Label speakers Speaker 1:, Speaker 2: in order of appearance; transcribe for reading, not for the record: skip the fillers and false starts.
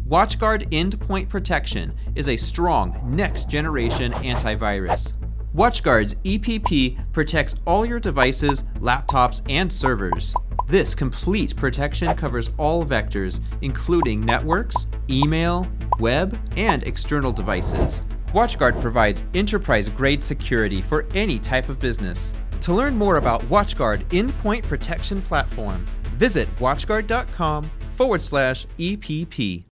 Speaker 1: WatchGuard Endpoint Protection is a strong next-generation antivirus. WatchGuard's EPP protects all your devices, laptops, and servers. This complete protection covers all vectors, including networks, email, web, and external devices. WatchGuard provides enterprise-grade security for any type of business. To learn more about WatchGuard Endpoint Protection Platform, visit watchguard.com/EPP.